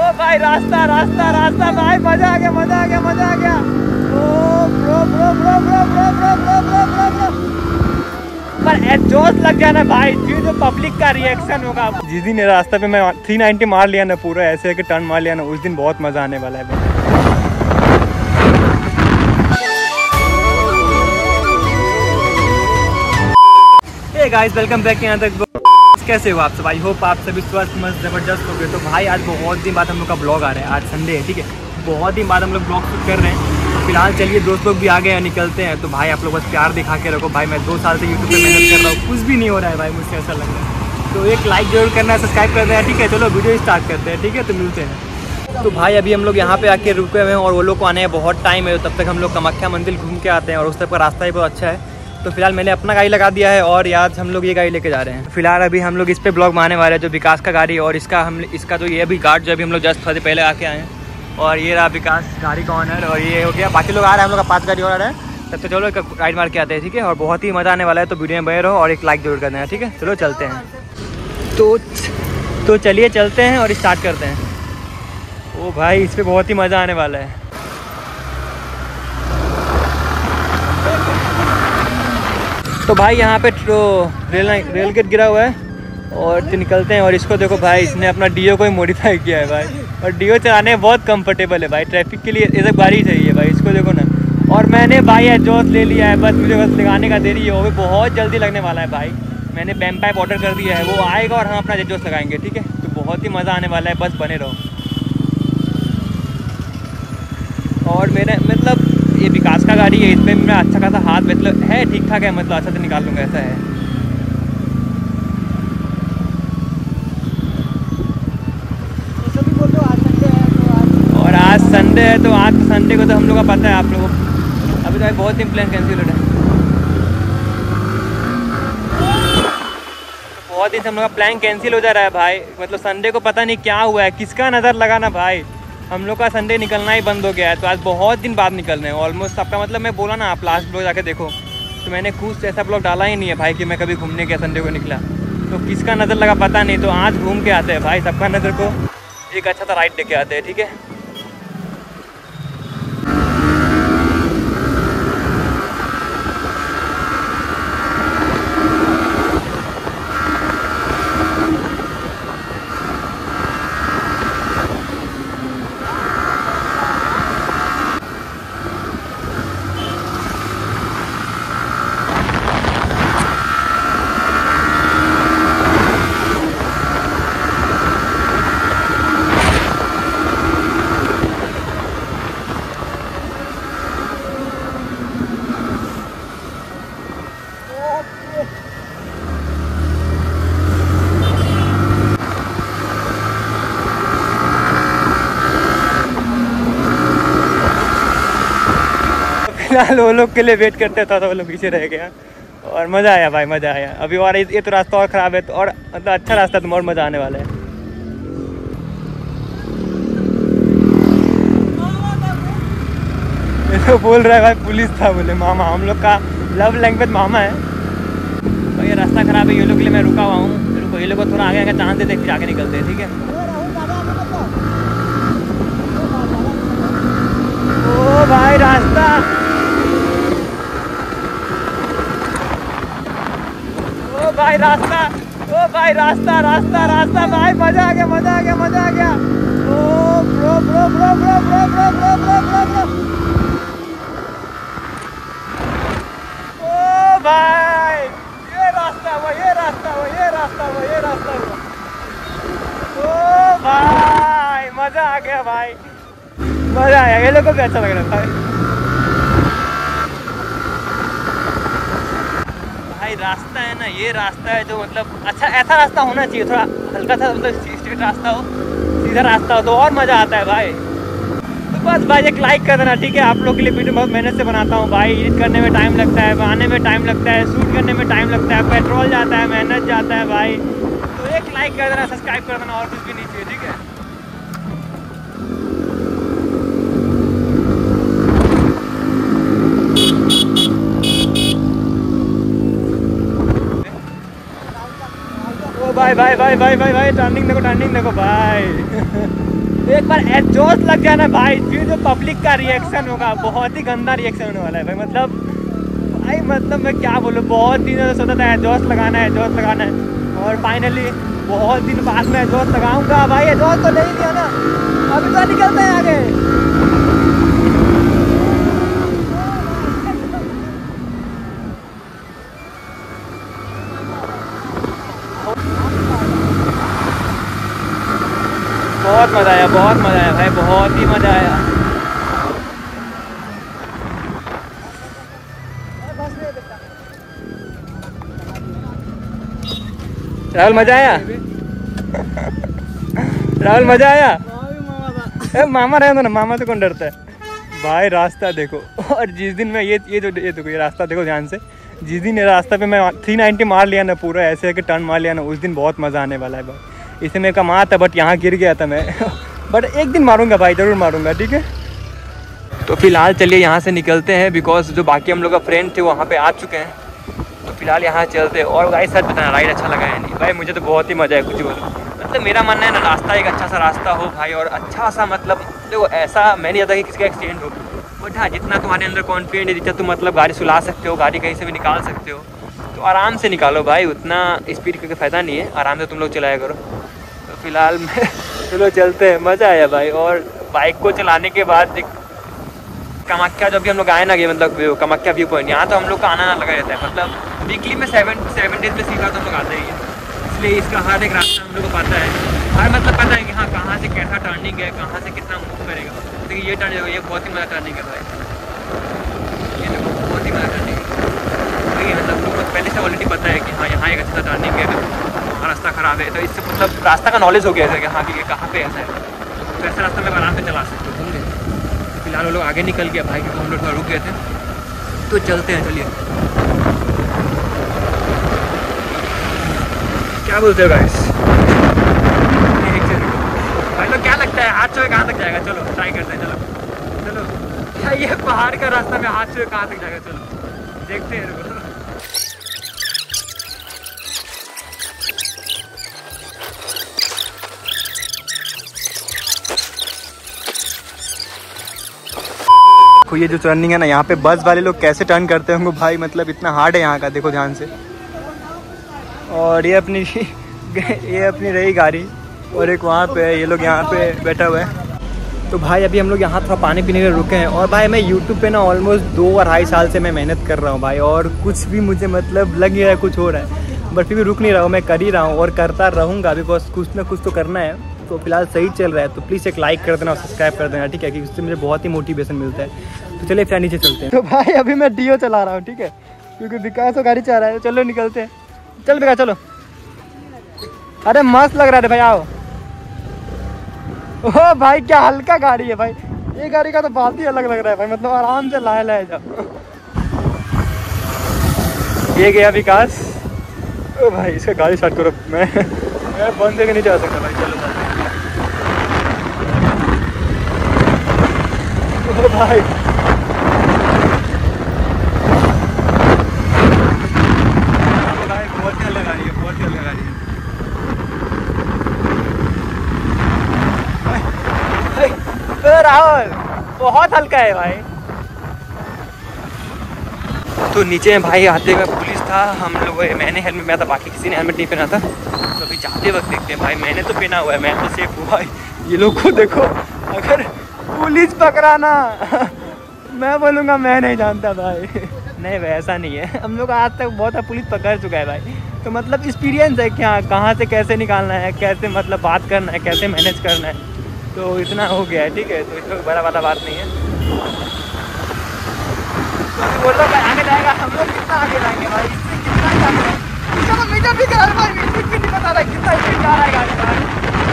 ओ भाई रास्ता रास्ता रास्ता भाई, मजा आ गया मजा आ गया मजा आ गया। ओ bro bro bro bro bro bro bro bro bro bro, पर एग्जॉस्ट लग जाना भाई, फिर जो पब्लिक का रिएक्शन होगा। जिस दिन रास्ते पे मैं 390 मार लिया ना, पूरा ऐसे कि टर्न मार लिया ना, उस दिन बहुत मजा आने वाला है। हे गाइस, वेलकम बैक यहाँ तक। कैसे हो आप सब? आई होप आप सभी स्वस्थ मस्त ज़बरदस्त हो गए। तो भाई आज बहुत दिन बाद हम लोग का ब्लॉग आ रहा है। आज संडे है, ठीक है, बहुत दिन बाद हम लोग ब्लॉग शूट कर रहे हैं। तो फिलहाल चलिए दोस्त लोग भी आ गए हैं, निकलते हैं। तो भाई आप लोग बस प्यार दिखा के रखो भाई, मैं 2 साल से यूट्यूब पे मेहनत कर रहा हूँ, कुछ भी नहीं हो रहा है भाई, मुझसे ऐसा लग रहा है। तो एक लाइक जरूर करना है, सब्सक्राइब कर देना, ठीक है। चलो वीडियो स्टार्ट करते हैं, ठीक है, तो मिलते हैं। तो भाई अभी हम लोग यहाँ पे आके रुके हुए हैं और वो लोग को आने में बहुत टाइम है। तब तक हम लोग कामाख्या मंदिर घूम के आते हैं और उस तरफ का रास्ता भी बहुत अच्छा है। तो फिलहाल मैंने अपना गाड़ी लगा दिया है और आज हम लोग ये गाड़ी लेके जा रहे हैं। फिलहाल अभी हम लोग इस पे ब्लॉग मारने वाले हैं, जो विकास का गाड़ी, और इसका जो ये अभी गार्ड जो अभी हम लोग जस्ट थोड़ी पहले आके आए हैं। और ये रहा विकास गाड़ी का ऑनर, और ये हो गया, बाकी लोग आ रहे हैं, हम लोग का 5 गाड़ी और आ रहा है। तब तो चलो एक राइड मार के आते हैं, ठीक है। और बहुत ही मज़ा आने वाला है, तो वीडियो में बने रहो और एक लाइक जरूर करना है, ठीक है। चलो चलते हैं। तो चलिए चलते हैं और स्टार्ट करते हैं। ओ भाई इस पर बहुत ही मज़ा आने वाला है। तो भाई यहाँ पे रेल गेट गिरा हुआ है और तो निकलते हैं। और इसको देखो भाई, इसने अपना डीओ को ही मॉडिफाई किया है भाई, और डीओ चलाने में बहुत कंफर्टेबल है भाई। ट्रैफिक के लिए ये सब गाड़ी चाहिए भाई, इसको देखो ना। और मैंने भाई एग्जॉस्ट ले लिया है, बस मुझे बस लगाने का देरी है, वो भी बहुत जल्दी लगने वाला है भाई। मैंने बैम पाइप ऑर्डर कर दिया है, वो आएगा और हम अपना एग्जॉस्ट लगाएंगे, ठीक है। तो बहुत ही मज़ा आने वाला है, बस बने रहो। और मेरे मतलब ये विकास का गाड़ी है, इसमें मेरा अच्छा खासा हाथ मतलब है, ठीक ठाक है, मतलब अच्छा से निकाल लूँगा, ऐसा है। और आज संडे है, तो आज संडे को तो हम लोग का पता है आप लोगों को। अभी तो बहुत दिन प्लान कैंसिल हो रहा है, तो बहुत दिन से हम लोग का प्लान कैंसिल हो जा रहा है भाई। मतलब संडे को पता नहीं क्या हुआ है, किसका नज़र लगा ना भाई, हम लोग का संडे निकलना ही बंद हो गया है। तो आज बहुत दिन बाद निकल रहे हैं ऑलमोस्ट। आपका मतलब मैं बोला ना, आप लास्ट ब्लॉग जाके देखो, तो मैंने कुछ ऐसा ब्लॉग डाला ही नहीं है भाई कि मैं कभी घूमने गया संडे को निकला। तो किसका नज़र लगा पता नहीं, तो आज घूम के आते हैं भाई, सबका नज़र को एक अच्छा सा राइड लेके आते हैं, ठीक है। फिलहाल वो लोग के लिए वेट करते था, तो वो लोग पीछे रह गया और मज़ा आया भाई, मज़ा आया। अभी और ये तो रास्ता और ख़राब है, तो और मतलब अच्छा रास्ता, तो और मज़ा आने वाला है। ये तो बोल रहा है भाई पुलिस था, बोले मामा, हम लोग का लव लैंग्वेज मामा है। और ये रास्ता ख़राब है, ये लोग के लिए मैं रुका हुआ हूँ। रुको, ये लोग को थोड़ा आगे आगे चांस देते, फिर आगे निकलते हैं, ठीक है। ओ भाई रास्ता, ओ भाई रास्ता, ओ भाई रास्ता रास्ता रास्ता भाई, मजा आ गया मजा आ गया मजा आ गया। ओ bro bro bro bro bro bro bro bro bro bro, ओ भाई ये रास्ता वो, ये रास्ता वो, ये रास्ता वो, ये रास्ता वो। ओ भाई मजा आ गया भाई, मजा आया, ये लोग को भी अच्छा लग रहा था भाई। रास्ता है ना, ये रास्ता है जो मतलब अच्छा, ऐसा रास्ता होना चाहिए, थोड़ा हल्का सा मतलब स्ट्रेट रास्ता हो, सीधा रास्ता हो, तो और मज़ा आता है भाई। तो बस भाई एक लाइक कर देना, ठीक है। आप लोग के लिए वीडियो बहुत मेहनत से बनाता हूँ भाई, एडिट करने में टाइम लगता है, बनाने में टाइम लगता है, शूट करने में टाइम लगता है, पेट्रोल जाता है, मेहनत जाता है भाई। तो एक लाइक कर देना, सब्सक्राइब कर देना, और कुछ भी नहीं चाहिए, ठीक है। भाई भाई भाई भाई भाई भाई, टर्निंग देखो भाई। एक बार एग्जॉस्ट लग जाए ना भाई, फिर जो पब्लिक का रिएक्शन होगा बहुत ही गंदा रिएक्शन होने वाला है भाई। मतलब मैं क्या बोलूँ, बहुत दिनों से सोचा था एग्जॉस्ट लगाना है और फाइनली बहुत दिन बाद में एग्जॉस्ट लगाऊंगा भाई। एग्जॉस्ट तो नहीं लिया ना, अभी तो निकलते हैं आगे। बहुत मज़ा आया भाई, बहुत ही मज़ा आया। राहुल मज़ा आया? राहुल मज़ा आया? मामा रहे ना, मामा से कौन डरता है भाई। रास्ता देखो, और जिस दिन मैं ये देखो, ये रास्ता देखो ध्यान से। जिस दिन ये रास्ता पे मैं 390 मार लिया ना, पूरा ऐसे कि टर्न मार लिया ना, उस दिन बहुत मज़ा आने वाला है भाई। इसे मैं कमा था बट यहाँ गिर गया था मैं बट एक दिन मारूंगा भाई, ज़रूर मारूंगा, ठीक है। तो फिलहाल चलिए यहाँ से निकलते हैं, बिकॉज जो बाकी हम लोग का फ्रेंड थे वहाँ पे आ चुके हैं। तो फिलहाल यहाँ चलते हैं। और गाइस सच बताना, राइड अच्छा लगा है नहीं भाई? मुझे तो बहुत ही मज़ा है, कुछ बोलो। मतलब मेरा मानना है ना, रास्ता एक अच्छा सा रास्ता हो भाई, और अच्छा सा मतलब देखो, ऐसा मैं नहीं चाहता कि किसी का एक्सीडेंट हो, बट हाँ जितना तुम्हारे अंदर कॉन्फिडेंट है, जितना तुम मतलब गाड़ी सुला सकते हो, गाड़ी कहीं से भी निकाल सकते हो, तो आराम से निकालो भाई। उतना स्पीड करके फ़ायदा नहीं है, आराम से तुम लोग चलाया करो। तो फिलहाल मैं चलो चलते हैं, मज़ा आया भाई। और बाइक को चलाने के बाद कामाख्या जब भी हम लोग आए ना, ये मतलब कामाख्या व्यू पॉइंट, यहाँ तो हम लोग का आना लगा रहता है। मतलब वीकली में 7 डेज में सीखा तो हम लोग आते ही हैं, इसलिए इसका हर एक रास्ता हम लोग को पता है। हर मतलब पता है कि हाँ कहाँ से कैसा टर्निंग है, कहाँ से कितना मूव करेगा। देखिए ये टर्न देखो, ये बहुत ही मज़ा टर्निंग है भाई, ये देखो बहुत ही मज़ा टर्निंग है। देखिए मतलब लोगों को पहले से ऑलरेडी पता है कि हाँ यहाँ एक अच्छा टर्निंग है, वहाँ रास्ता ख़राब है, तो इससे मतलब रास्ता का नॉलेज हो गया है कि हाँ कि कहाँ पे ऐसा है, तो ऐसा रास्ता में आराम से चला सकते हो, समझे। फिलहाल वो लोग आगे निकल गया भाई, क्योंकि हम लोग थोड़ा रुक गए थे। तो चलते हैं, चलिए। क्या बोलते हो गाइस? भाई लोग क्या लगता है हाथ से कहाँ तक जाएगा? चलो ट्राई करते हैं, चलो क्या ये पहाड़ का रास्ता में हाथ से कहाँ तक जाएगा? चलो देखते हैं। देखो ये जो टर्निंग है ना, यहाँ पे बस वाले लोग कैसे टर्न करते होंगे भाई, मतलब इतना हार्ड है यहाँ का, देखो ध्यान से। और ये अपनी रही गाड़ी, और एक वहाँ पे ये लोग यहाँ पे बैठा हुआ है। तो भाई अभी हम लोग यहाँ थोड़ा पानी पीने के लिए रुके हैं। और भाई मैं यूट्यूब पे ना ऑलमोस्ट 2-2.5 साल से मैं मेहनत कर रहा हूँ भाई, और कुछ भी मुझे मतलब लग नहीं रहा है कुछ हो रहा है, बट फिर भी रुक नहीं रहा हूँ, मैं कर ही रहा हूँ और करता रहूँगा, बिकॉज कुछ ना कुछ तो करना है। तो फिलहाल सही चल रहा है, तो प्लीज़ एक लाइक कर देना और सब्सक्राइब कर देना, ठीक है, क्योंकि उससे मुझे बहुत ही मोटिवेशन मिलता है। तो चलिए फिर नीचे चलते हैं। तो भाई अभी मैं डीओ चला रहा हूँ, ठीक है, क्योंकि विकास तो गाड़ी चला रहा है। चलो निकलते हैं, चल विकास चलो। अरे मस्त लग रहा है भाई, आओ। ओ भाई क्या हल्का गाड़ी है भाई, ये गाड़ी का तो बात ही अलग लग रहा है भाई, मतलब आराम से लाए जाओ। ये गया विकास। ओ भाई इसका गाड़ी स्टार्ट करो, मैं बंद देके नहीं जा सकता भाई। चलो ओ भाई बहुत ही अलग गाड़ी है, बहुत ही अलग गाड़ी है। राहुल बहुत हल्का है भाई। तो नीचे भाई आते हुए पुलिस था, हम लोग मैंने हेलमेट पहना था, बाकी किसी ने हेलमेट नहीं पहना था। तो अभी जाते वक्त देखते हैं भाई, मैंने तो पहना हुआ है, मैं तो सेफ हुआ है। ये लोग को देखो, अगर पुलिस पकड़ाना मैं बोलूँगा मैं नहीं जानता भाई। नहीं भाई ऐसा नहीं है, हम लोग आज तक बहुत पुलिस पकड़ चुका है भाई, तो मतलब एक्सपीरियंस है क्या कहाँ से कैसे निकालना है, कैसे मतलब बात करना है, कैसे मैनेज करना है, तो इतना हो गया है, ठीक है। तो इसमें बड़ा वाला बात नहीं है। तो बोल रहा भाई आगे जाएगा, हम लोग कितना आगे जाएंगे भाई, इससे कितना जाएंगे, इसका तो मीटर भी करा भाई, कुछ भी नहीं पता था कितना स्पीड जा रहा है गाड़ी भाई।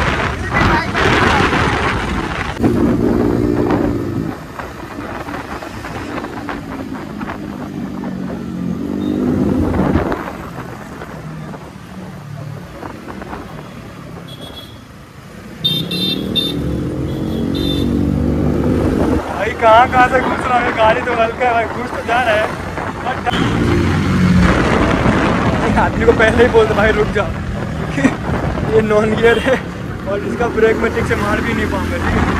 कहाँ से घुस रहा है, गाड़ी तो हल्का है भाई, घुस तो जा रहा है। आदमी को पहले ही बोलते भाई रुक जाओ, क्योंकि ये नॉन गियर है, और इसका ब्रेक मैं ठीक से मार भी नहीं पाऊंगा, ठीक है।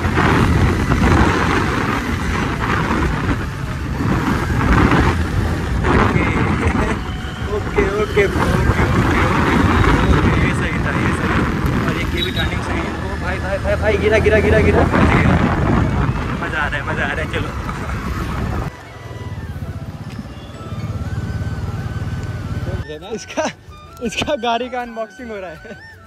ओके ओके ये सही था, ये सही। और ये भी टर्निंग सही है। ओ भाई भाई भाई भाई गिरा गिरा गिरा गिरा, मज़ा आ रहा है, मज़ा आ रहा है। चलो इसका गाड़ी का अनबॉक्सिंग हो रहा है।